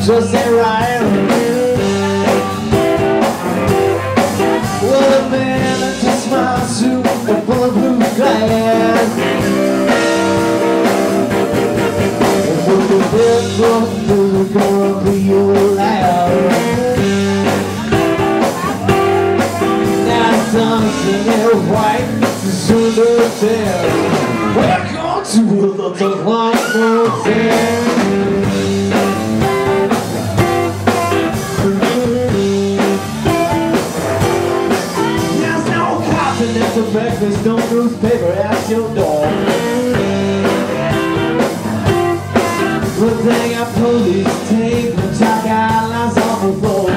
just ain't right. Well, a man in a smart suit and full of blue glass, and with the bedroom through gonna be your loud. Now something is white, soon to tell. Welcome to the Club Motel. For breakfast, no newspaper at your door. Good thing I police tape and chalk outlines on the floor.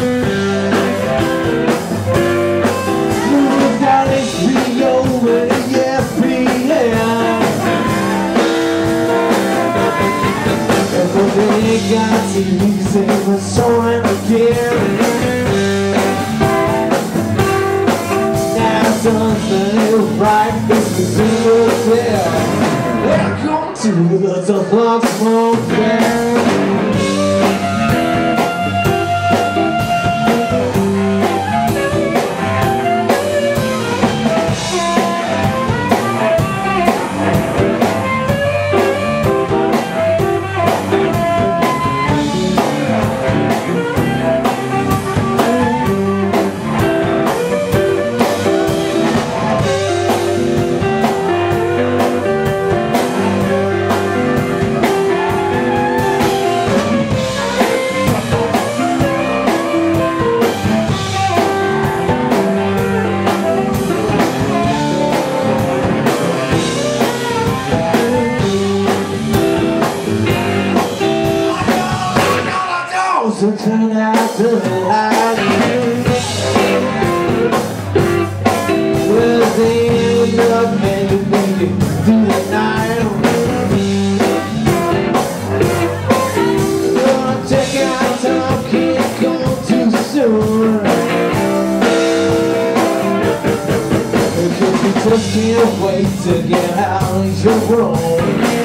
You've got HBO and ESPN, and but they ain't got TV, saving so and again. Something is right, it's the hotel. Welcome to the Club Motel. So turn out the light. Well, they end up maybe through the night. Gonna check out some kids gone too soon. Because you just can't wait to get out of your room.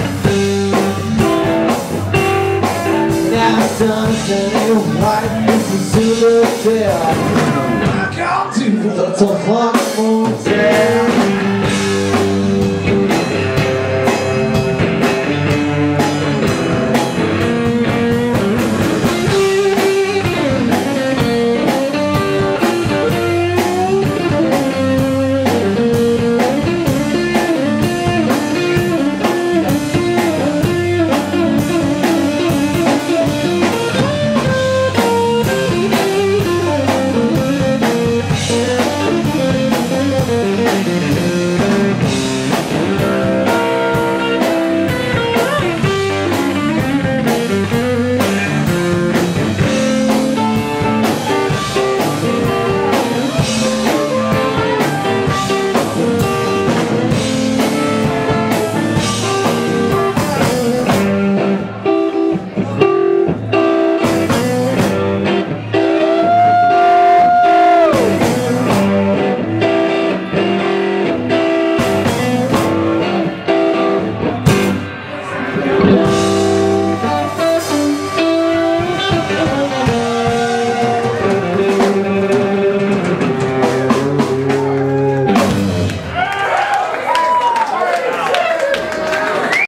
Now something ain't right, it's a Zulu tale. Welcome to the Club Motel.